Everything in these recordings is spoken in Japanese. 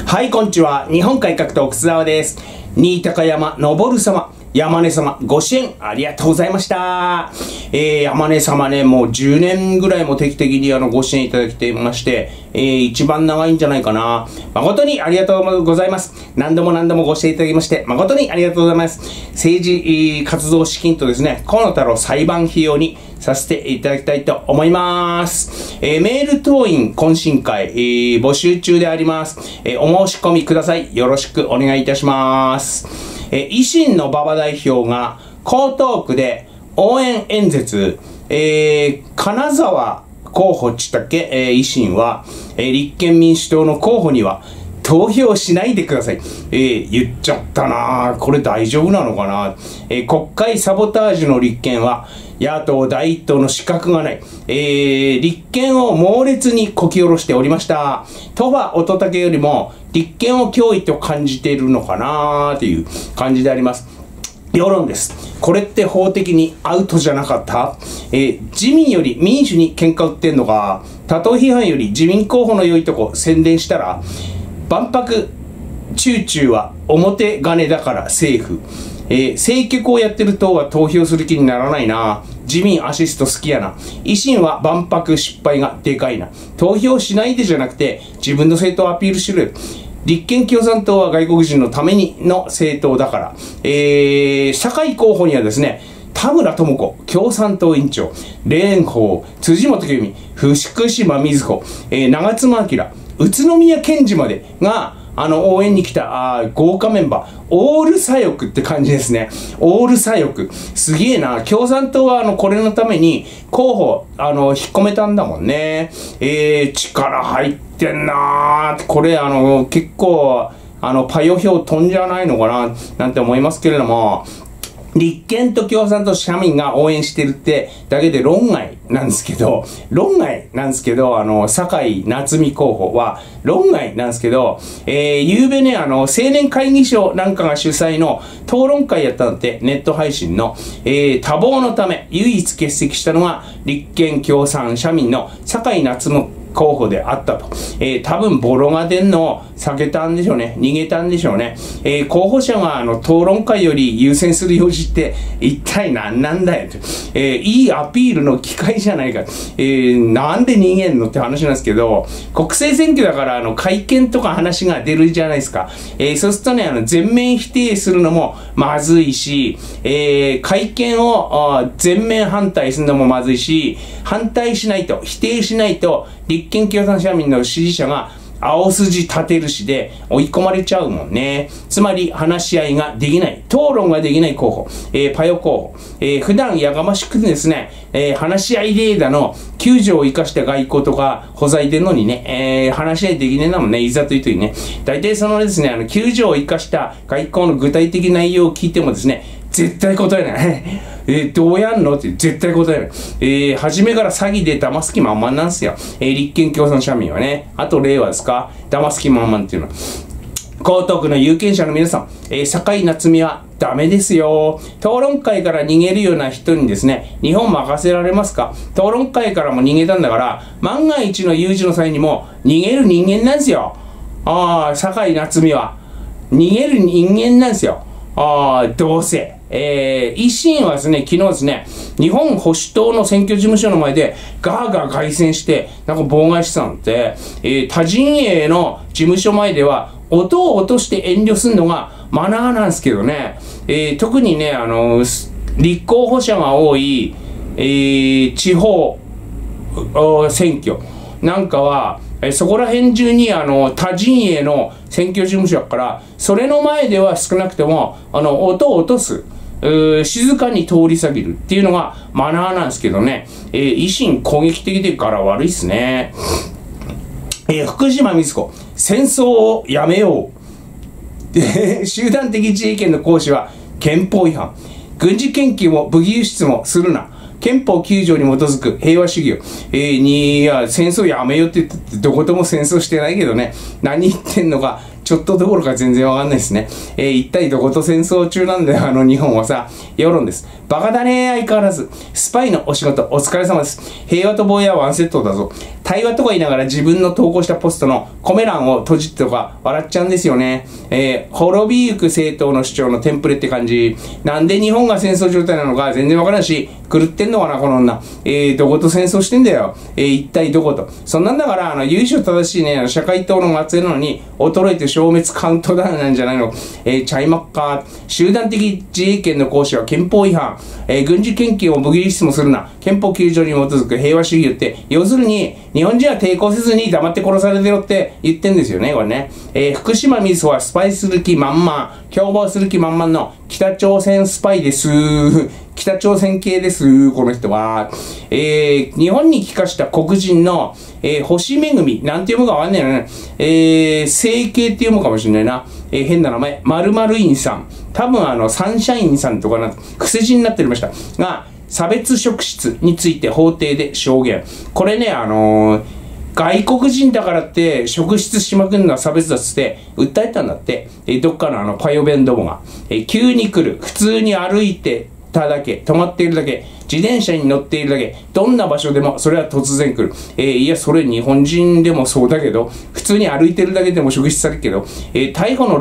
はい、こんにちは。日本改革党、楠沢です。新高山昇様、山根様、ご支援ありがとうございました。山根様ね、もう10年ぐらいも定期的にご支援いただきてまして、一番長いんじゃないかな。誠にありがとうございます。何度もご支援いただきまして、誠にありがとうございます。政治活動資金とですね、河野太郎裁判費用にさせていただきたいと思います。メール党員懇親会、募集中であります。お申し込みください。よろしくお願いいたします。維新の馬場代表が江東区で応援演説、金沢候補っちったっけ、維新は、立憲民主党の候補には投票しないでください。言っちゃったなぁ。これ大丈夫なのかな。国会サボタージュの立憲は野党第一党の資格がない。立憲を猛烈にこき下ろしておりました。鳥羽乙武よりも立憲を脅威と感じているのかなという感じであります。世論です。これって法的にアウトじゃなかった？自民より民主に喧嘩売ってんのか？他党批判より自民候補の良いとこ宣伝したら、万博チューチューは表金だから政府。政局をやってる党は投票する気にならないな。自民アシスト好きやな。維新は万博失敗がでかいな。投票しないでじゃなくて自分の政党をアピールしろよ。立憲共産党は外国人のためにの政党だから。社会候補にはですね、田村智子共産党委員長、蓮舫、辻元清美、福島みずほ、長妻昭、宇都宮健治までが応援に来た豪華メンバー、オール左翼って感じですね。オール左翼。すげえな。共産党はこれのために候補、引っ込めたんだもんね。力入ってんなー。これ結構、パヨ票飛んじゃないのかな、なんて思いますけれども、立憲と共産と社民が応援してるってだけで論外なんですけど、酒井夏実候補は論外なんですけど、ゆうべね、青年会議所なんかが主催の討論会やったんだって、ネット配信の、多忙のため唯一欠席したのが立憲共産社民の酒井夏実候補であったと。多分ボロが出んのを避けたんでしょうね。逃げたんでしょうね。候補者が討論会より優先する用事って一体何なんだよと。いいアピールの機会じゃないか。なんで逃げんのって話なんですけど、国政選挙だから会見とか話が出るじゃないですか。そうするとね、全面否定するのもまずいし、会見を全面反対するのもまずいし、反対しないと、否定しないと、立憲共産社民の支持者が青筋立てるしで追い込まれちゃうもんね。つまり話し合いができない、討論ができない候補、パヨ候補、普段やがましくですね、話し合いデータの9条を生かした外交とかほざいてるのにね、話し合いできねえんだもんね、いざという時にね。大体ですね、9条を生かした外交の具体的内容を聞いてもですね、絶対答えない。どうやんのって絶対答えない。初めから詐欺で騙す気満々なんですよ。立憲共産社民はね。あと令和ですか？騙す気満々っていうのは。江東区の有権者の皆さん、酒井夏実はダメですよ。討論会から逃げるような人にですね、日本任せられますか？討論会からも逃げたんだから、万が一の有事の際にも逃げる人間なんですよ。酒井夏実は。逃げる人間なんですよ。どうせ。維新はですね、昨日ですね、日本保守党の選挙事務所の前でガーガー凱旋して、妨害してたんで、他陣営の事務所前では音を落として遠慮するのがマナーなんですけどね、特にね、立候補者が多い、地方選挙なんかは、そこら辺中に他陣営の選挙事務所だから、それの前では少なくとも音を落とす、静かに通り過ぎるっていうのがマナーなんですけどね、維新攻撃的で柄悪いっすね。福島みずほ、戦争をやめよう。集団的自衛権の行使は憲法違反。軍事研究も武器輸出もするな。憲法9条に基づく平和主義を、いや、戦争やめようって言ってどことも戦争してないけどね、何言ってんのかちょっとどころか全然わかんないですね。一体どこと戦争中なんだよ、日本はさ。世論です。バカだね、相変わらず。スパイのお仕事、お疲れ様です。平和と防衛はワンセットだぞ。対話とか言いながら自分の投稿したポストのコメ欄を閉じてとか笑っちゃうんですよね。滅びゆく政党の主張のテンプレって感じ。なんで日本が戦争状態なのか全然わからんし、狂ってんのかな、この女。どこと戦争してんだよ。一体どこと。そんなんだから、由緒正しいね、社会党の末裔なのに、衰えて消滅カウントダウンなんじゃないの。チャイマッカー。集団的自衛権の行使は憲法違反。軍事研究を無理質もするな。憲法9条に基づく平和主義って、要するに、日本人は抵抗せずに黙って殺されてろって言ってんですよね、これね。福島みずほはスパイする気満々、共謀する気満々の北朝鮮スパイです。北朝鮮系です、この人は。日本に帰化した黒人の、星めぐみ、なんて読むかわかんないよね。整形って読むかもしれないな。変な名前。〇〇院さん。多分サンシャインさんとかな、癖字になっておりました。が、差別職質について法廷で証言。これね、外国人だからって職質しまくるのは差別だっつって訴えたんだって。どっかのパヨベンどもが。急に来る。普通に歩いてただけ。止まっているだけ。自転車に乗っているだけ。どんな場所でもそれは突然来る。いや、それ日本人でもそうだけど、普通に歩いてるだけでも職質されるけど、逮捕の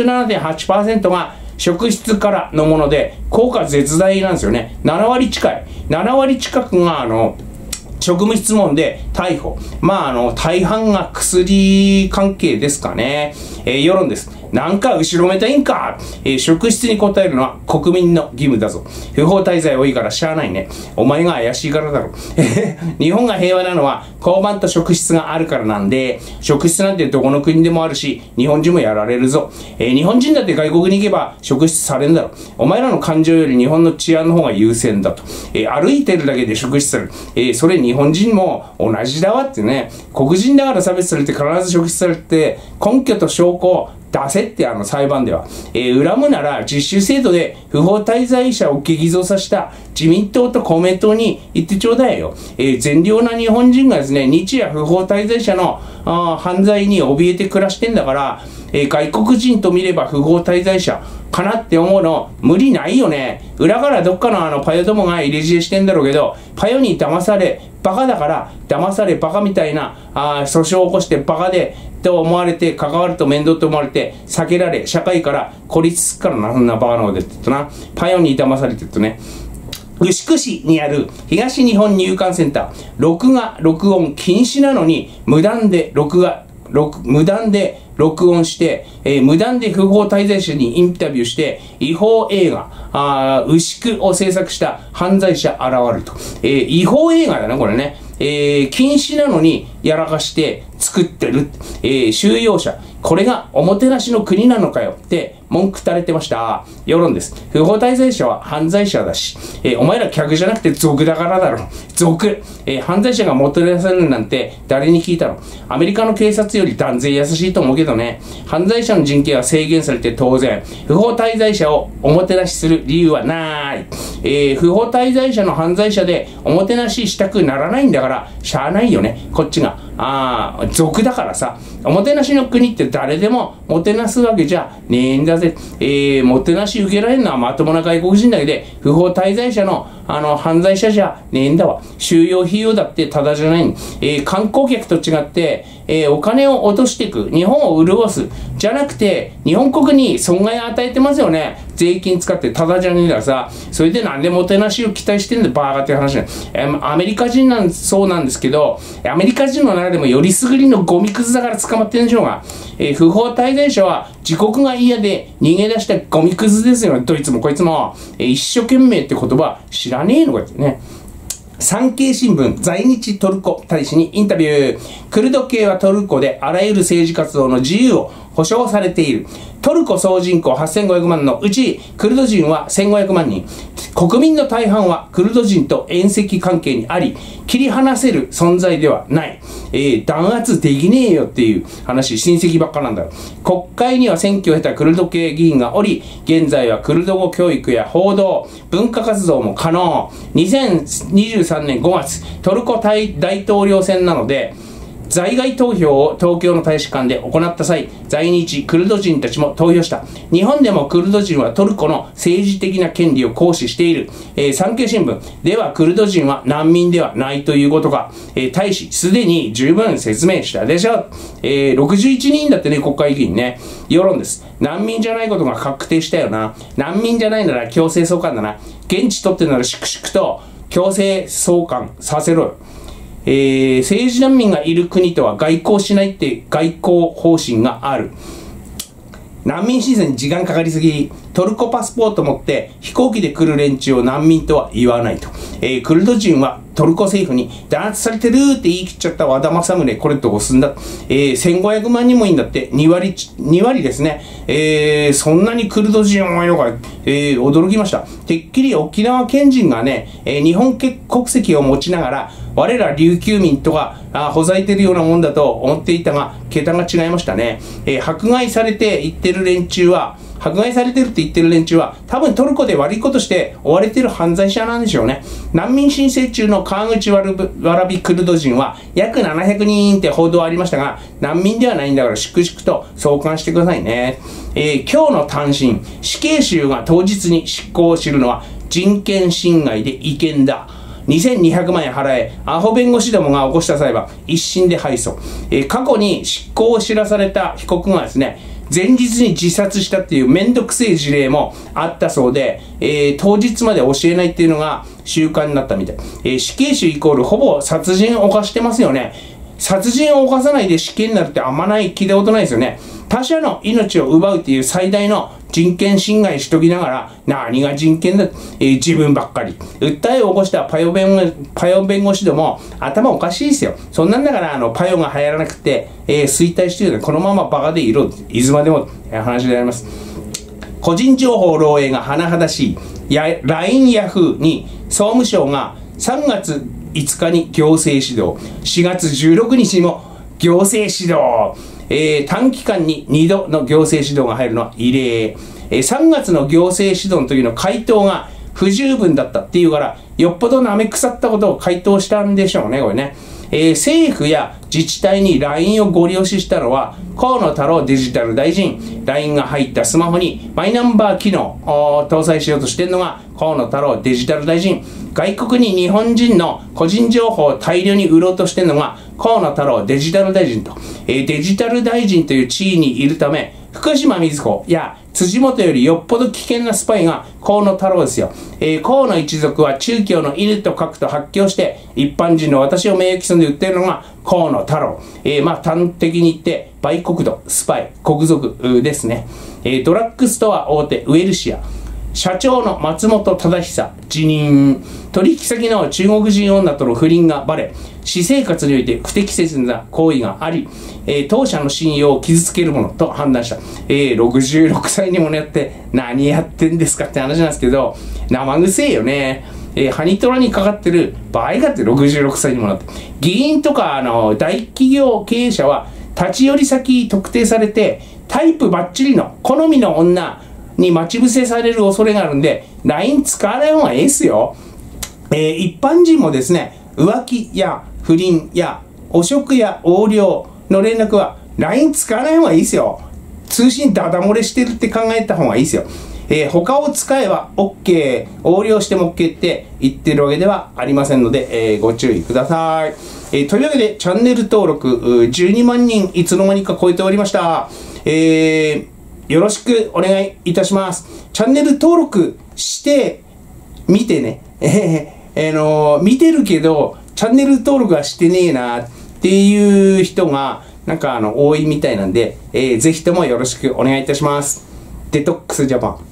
67.8% が職質からのもので、効果絶大なんですよね。7割近い。7割近くが職務質問で逮捕。大半が薬関係ですかね。世論です。なんか後ろめたいんか、職質に答えるのは国民の義務だぞ。不法滞在多いからしゃあないね。お前が怪しいからだろ。日本が平和なのは交番と職質があるからなんで、職質なんてどこの国でもあるし、日本人もやられるぞ。日本人だって外国に行けば職質されるんだろ。お前らの感情より日本の治安の方が優先だと。歩いてるだけで職質される。それ日本人も同じだわってね。黒人だから差別されて必ず職質されて、根拠と証拠を出せって裁判では。恨むなら実習制度で不法滞在者を激増させた自民党と公明党に言ってちょうだいよ。善良な日本人がですね、日夜不法滞在者の犯罪に怯えて暮らしてんだから、外国人と見れば不法滞在者かなって思うの無理ないよね。裏からどっかのパヨどもが入れ知恵してんだろうけど、パヨに騙されバカだから騙されバカみたいな訴訟を起こしてバカでと思われて、関わると面倒と思われて避けられ、社会から孤立すっからな、そんなバカなこと言ってとな。パヨに騙されてるとね。牛久市にある東日本入管センター、録画録音禁止なのに無断で録音して、無断で不法滞在者にインタビューして、違法映画、牛久を制作した犯罪者現ると。違法映画だな、これね。禁止なのにやらかして作ってる。収容者。これがおもてなしの国なのかよって文句垂れてました。世論です。不法滞在者は犯罪者だし、お前ら客じゃなくて賊だからだろ。賊。犯罪者がもてなされるなんて誰に聞いたの？アメリカの警察より断然優しいと思うけどね。犯罪者の人権は制限されて当然。不法滞在者をおもてなしする理由はない。不法滞在者の犯罪者でおもてなししたくならないんだから、しゃあないよね。こっちが。賊だからさ。おもてなしの国って誰でももてなすわけじゃねえんだぜ。もてなし受けられるのはまともな外国人だけで、不法滞在者の犯罪者じゃねえんだわ。収容費用だってただじゃない。観光客と違って、お金を落としていく。日本を潤す。じゃなくて、日本国に損害を与えてますよね。税金使ってただじゃねえんださ。それでなんでもてなしを期待してんだバーガーって話ね。アメリカ人そうなんですけど、アメリカ人の中でもよりすぐりのゴミくずだから捕まってるんでしょうが、不法滞在者は自国が嫌で逃げ出したゴミくずですよね。どいつもこいつも。一生懸命って言葉知らねえのかってね。産経新聞在日トルコ大使にインタビュー。クルド系はトルコであらゆる政治活動の自由を保障されている。トルコ総人口8500万のうちクルド人は1500万人。国民の大半はクルド人と縁戚関係にあり、切り離せる存在ではない。弾圧できねえよっていう話、親戚ばっかなんだよ。国会には選挙を経たクルド系議員がおり、現在はクルド語教育や報道、文化活動も可能。2023年5月、トルコ大統領選なので、 在外投票を東京の大使館で行った際、在日クルド人たちも投票した。日本でもクルド人はトルコの政治的な権利を行使している。産経新聞ではクルド人は難民ではないということが、大使すでに十分説明したでしょ。61人だってね、国会議員ね。世論です。難民じゃないことが確定したよな。難民じゃないなら強制送還だな。現地取ってなら粛々と強制送還させろよ。政治難民がいる国とは外交しないって外交方針がある。難民申請に時間かかりすぎ。トルコパスポート持って飛行機で来る連中を難民とは言わないと。クルド人はトルコ政府に弾圧されてるって言い切っちゃった和田政宗、これどうすんだ。1500万人もいいんだって。2割ですね。そんなにクルド人多いのか、驚きました。てっきり沖縄県人がね、日本国籍を持ちながら我ら琉球民とかほざいてるようなもんだと思っていたが、桁が違いましたね。迫害されて言ってる連中は、迫害されてるって言ってる連中は多分トルコで悪いことして追われてる犯罪者なんでしょうね。難民申請中の川口わらびクルド人は約700人って報道ありましたが、難民ではないんだから粛々と送還してくださいね。今日の単身、死刑囚が当日に執行を知るのは人権侵害で違憲だ。2200万円払え、アホ弁護士どもが起こした裁判、一審で敗訴。過去に執行を知らされた被告がですね、前日に自殺したっていうめんどくせえ事例もあったそうで、当日まで教えないっていうのが習慣になったみたい。死刑囚イコールほぼ殺人を犯してますよね。殺人を犯さないで死刑になるってあんまない、聞いたことないですよね。他者の命を奪うっていう最大の人権侵害しときながら、何が人権だ、自分ばっかり。訴えを起こしたパヨ弁護士ども、頭おかしいですよ。そんなんだから、パヨが流行らなくて、衰退してるので、このままバカでいろ、いつまでも、話であります。個人情報漏洩が甚だしい、LINE ヤフーに総務省が3月5日に行政指導、4月16日にも行政指導、短期間に2度の行政指導が入るのは異例。3月の行政指導の時の回答が不十分だったっていうから、よっぽど舐め腐ったことを回答したんでしょうね、これね。政府や自治体に LINE をご利用ししたのは河野太郎デジタル大臣。 LINE が入ったスマホにマイナンバー機能を搭載しようとしているのが河野太郎デジタル大臣。外国に日本人の個人情報を大量に売ろうとしているのが河野太郎デジタル大臣と、デジタル大臣という地位にいるため、福島みずほや辻元よりよっぽど危険なスパイが河野太郎ですよ。河野一族は中共の犬と書くと発狂して一般人の私を名誉毀損で売っているのが河野太郎。端的に言って売国度スパイ国賊ですね。ドラッグストア大手ウエルシア社長の松本忠久辞任。取引先の中国人女との不倫がバレ、私生活において不適切な行為があり、当社の信用を傷つけるものと判断した。66歳にもなって何やってんですかって話なんですけど、生臭いよね。ハニトラにかかってる場合があって66歳にもなって。議員とか大企業経営者は立ち寄り先特定されて、タイプバッチリの好みの女に待ち伏せされる恐れがあるんで、LINE 使わない方がいいですよ。一般人もですね、浮気や不倫や汚職や横領の連絡は LINE 使わない方がいいですよ。通信ダダ漏れしてるって考えた方がいいですよ。他を使えば OK、横領しても OK って言ってるわけではありませんので、ご注意ください。というわけでチャンネル登録12万人いつの間にか超えておりました。よろしくお願いいたします。チャンネル登録してみてね。見てるけどチャンネル登録はしてねえなっていう人がなんか多いみたいなんで、ぜひともよろしくお願いいたします。デトックスジャパン。